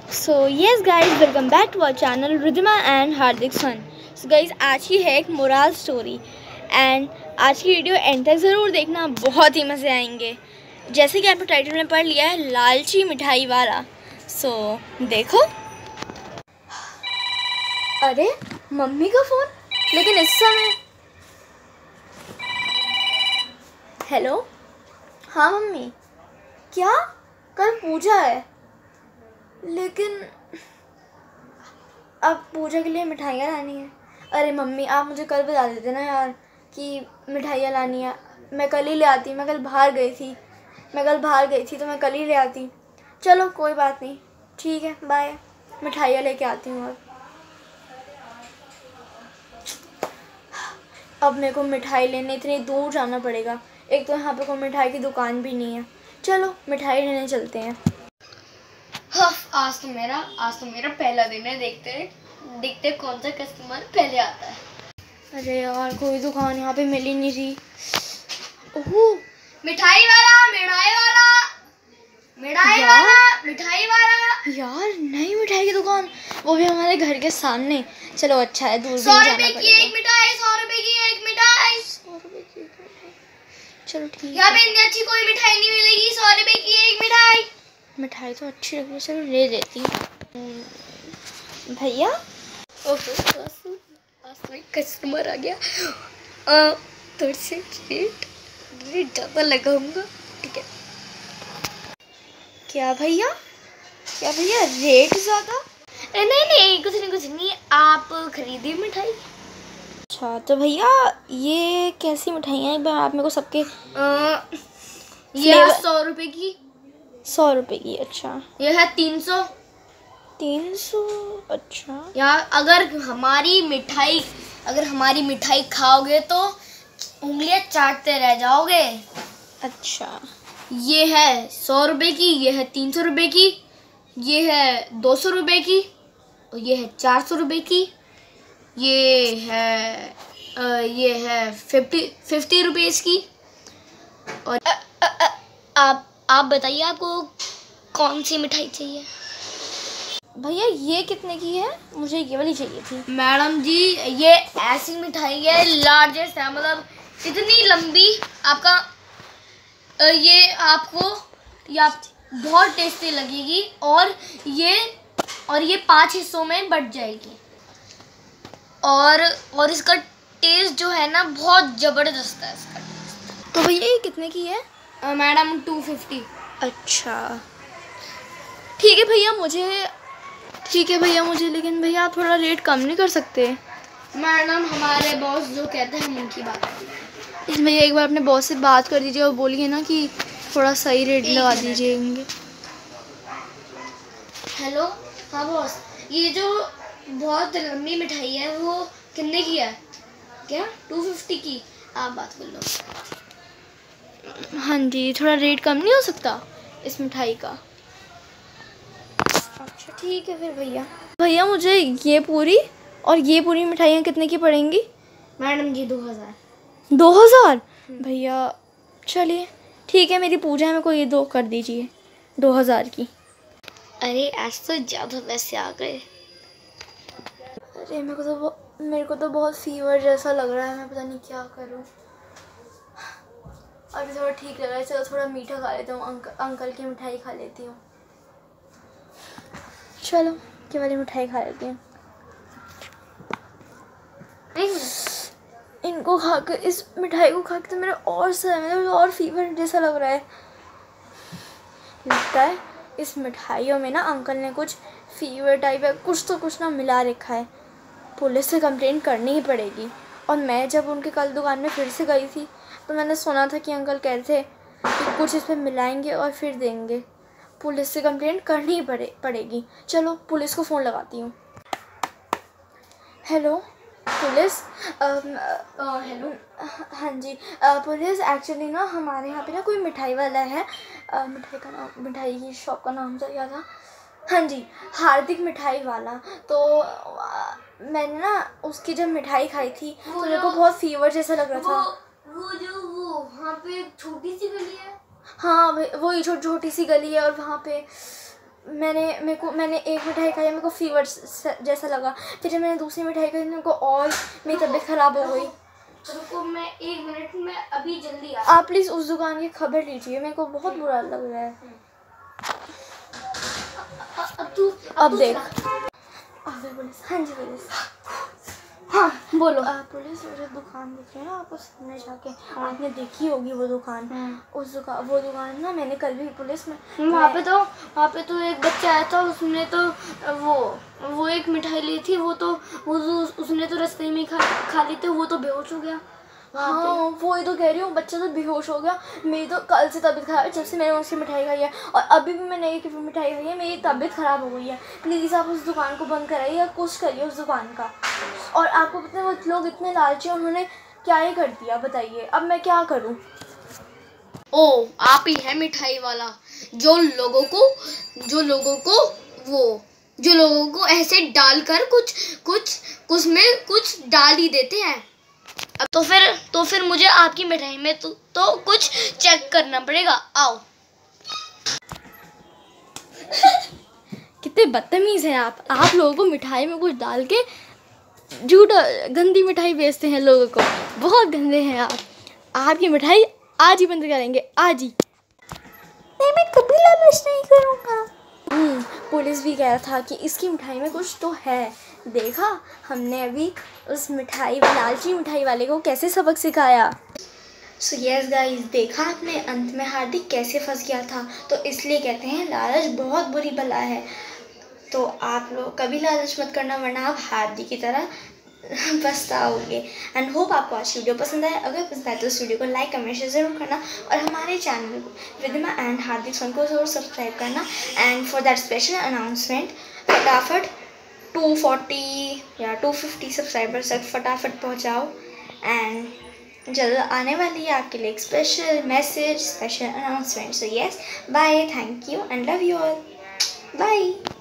So yes guys, welcome back to our channel Riddhima and Hardik son. So guys, आज की है एक मोरल स्टोरी एंड आज की वीडियो एंड तक ज़रूर देखना, बहुत ही मज़े आएंगे। जैसे कि आपने टाइटल में पढ़ लिया है, लालची मिठाई वाला। सो देखो। अरे मम्मी का फ़ोन, लेकिन इस समय। हेलो, हाँ मम्मी। क्या? कल पूजा है, लेकिन अब पूजा के लिए मिठाइयाँ लानी है। अरे मम्मी, आप मुझे कल बता देते ना यार कि मिठाइयाँ लानी है। मैं कल ही ले आती। मैं कल बाहर गई थी तो मैं कल ही ले आती। चलो कोई बात नहीं, ठीक है, बाय। मिठाइयाँ लेके आती हूँ। अब मेरे को मिठाई लेने इतनी दूर जाना पड़ेगा। एक तो यहाँ पे कोई मिठाई की दुकान भी नहीं है। चलो मिठाई लेने चलते हैं। आज तो मेरा पहला दिन है। देखते कौन सा कस्टमर पहले आता है। अरे यार, कोई दुकान यहाँ पे मिल ही नहीं रही। ओह, मिठाई वाला यार नई मिठाई की दुकान, वो भी हमारे घर के सामने। चलो अच्छा है, दूर भी 100 जाना रुपए पड़ेगा। की एक मिठाई, 100 रुपए की एक मिठाई। 100 रुपए की एक मिठाई, चलो ठीक है। यहाँ पे इतनी अच्छी कोई मिठाई नहीं मिलेगी। 100 रुपए की एक मिठाई। मिठाई तो अच्छी लग रही है, चलो ले लेती हूँ। भैया, आज तो एक कस्टमर आ गया। थोड़ी सी रेट ज़्यादा लगाऊंगा, ठीक है। क्या भैया रेट ज़्यादा? नहीं, कुछ नहीं। आप खरीदी मिठाई। अच्छा तो भैया, ये कैसी मिठाइयाँ हैं? आप मेरे को सबके ये है 100 रुपए की। 100 रुपए की? अच्छा। ये है 300। 300? अच्छा। यार अगर हमारी मिठाई खाओगे तो उंगलियां चाटते रह जाओगे। अच्छा, ये है 100 रुपए की, ये है 300 रुपए की, ये है 200 रुपए की, और ये है 400 रुपए की, ये है 50 रुपीज़ की। और आप बताइए, आपको कौन सी मिठाई चाहिए? भैया ये कितने की है? मुझे ये वाली चाहिए थी। मैडम जी, ये ऐसी मिठाई है, लार्जेस्ट है, मतलब इतनी लंबी। ये आपको बहुत टेस्टी लगेगी। और ये 5 हिस्सों में बट जाएगी। और इसका टेस्ट जो है ना, बहुत ज़बरदस्त है इसका टेस्ट। तो भैया ये कितने की है? मैडम 250। अच्छा ठीक है भैया, मुझे लेकिन भैया आप थोड़ा रेट कम नहीं कर सकते? मैडम, हमारे बॉस जो कहते हैं हम उनकी बात करते हैं। भैया एक बार अपने बॉस से बात कर दीजिए और बोलिए ना कि थोड़ा सही रेट लगा दीजिए। हेलो, हाँ बॉस, ये जो बहुत लंबी मिठाई है वो कितने की है? क्या 250 की? आप बात कर लो। हाँ जी, थोड़ा रेट कम नहीं हो सकता इस मिठाई का? अच्छा ठीक है फिर भैया मुझे ये पूरी और ये पूरी मिठाइयाँ कितने की पड़ेंगी? मैडम जी 2000। 2000? भैया चलिए ठीक है, मेरी पूजा में कोई ये 2 कर दीजिए, 2000 की। अरे आज तो ज़्यादा पैसे आ गए। अरे मेरे को तो बहुत फीवर जैसा लग रहा है, मैं पता नहीं क्या करूँ। अभी थोड़ा ठीक लग रहा है, चलो थोड़ा मीठा खा लेता हूँ। अंकल की मिठाई खा लेती हूँ। चलो ये वाली मिठाई खा लेती हूँ। इनको खाकर, इस मिठाई को खा के तो मेरा और फीवर जैसा लग रहा है। लगता है इस मिठाइयों में ना अंकल ने कुछ फीवर टाइप है, कुछ ना मिला रखा है। पुलिस से कंप्लेंट करनी ही पड़ेगी। और मैं जब उनके कल दुकान में फिर से गई थी तो मैंने सुना था कि अंकल कहते थे कि कुछ इसमें मिलाएंगे और फिर देंगे। पुलिस से कंप्लेंट करनी ही पड़ेगी। चलो पुलिस को फ़ोन लगाती हूँ। Hello police. हेलो, हाँ जी, पुलिस, एक्चुअली ना हमारे यहाँ पे ना कोई मिठाई वाला है। मिठाई की शॉप का नाम तो क्या था? हाँ जी, हार्दिक मिठाई वाला। तो मैंने ना उसकी जब मिठाई खाई थी तो मेरे को बहुत फीवर जैसा लग रहा था। वो वहाँ पे छोटी सी गली है। हाँ वही छोटी सी गली है, और वहाँ पे मैंने एक मिठाई खाई, मेरे को फीवर जैसा लगा। फिर जब मैंने दूसरी मिठाई खाई मेरे को और मेरी तबीयत ख़राब हो गई। रुको, मैं 1 मिनट में अभी जल्दी आ। आप प्लीज़ उस दुकान की खबर लीजिए, मेरे को बहुत बुरा लग रहा है। अब देख। पुलिस। हाँ जी पुलिस। हाँ बोलो। पुलिस मुझे दुकान दिख रही है ना आपको सामने जाके, आपने देखी होगी वो दुकान। वो दुकान ना मैंने कल भी पुलिस में वहाँ पे तो एक बच्चा आया था, उसने तो वो एक मिठाई ली थी, वो उसने तो रास्ते में खा ली थी, वो तो बेहोश हो गया। हाँ वो ही तो कह रही हूँ, बच्चा तो बेहोश हो गया। मेरी तो कल से तबीयत ख़राब है, जब से मैंने उसकी मिठाई खाई है, और अभी भी मैंने एक मिठाई खाई है, मेरी तबीयत ख़राब हो गई है। प्लीज़ आप उस दुकान को बंद कराइए या कुछ करिए उस दुकान का। और आपको पता है वो लोग इतने लालची, उन्होंने क्या ही कर दिया बताइए, अब मैं क्या करूँ। ओ आप ही है मिठाई वाला, जो लोगों को ऐसे डालकर कुछ में कुछ डाल ही देते हैं। अब तो फिर मुझे आपकी मिठाई में तो कुछ चेक करना पड़ेगा। आओ। कितने बदतमीज़ हैं आप लोगों को मिठाई में कुछ डाल के झूठा गंदी मिठाई बेचते हैं लोगों को, बहुत गंदे हैं आप। आपकी मिठाई आज ही बंद करेंगे, आज ही। नहीं मैं कभी लालच नहीं करूँगा। पुलिस भी कह रहा था कि इसकी मिठाई में कुछ तो है। देखा हमने अभी उस लालची मिठाई वाले को कैसे सबक सिखाया। सो यस गाइस, देखा आपने अंत में हार्दिक कैसे फंस गया था। तो इसलिए कहते हैं लालच बहुत बुरी बला है। तो आप लोग कभी लालच मत करना, वरना आप हार्दिक की तरह पछताओगे। एंड होप आपको आज वीडियो पसंद आया। अगर पसंद आए तो इस वीडियो को लाइक कमेंट शेयर जरूर करना, और हमारे channel Riddhima and Hardik son को जरूर सब्सक्राइब करना। And for that special announcement फटाफट 240 या 250 सब्सक्राइबर्स तक फटाफट पहुँचाओ। एंड जल्द आने वाली है आपके लिए एक special message, special announcement. So yes, bye, thank you and love you all, bye.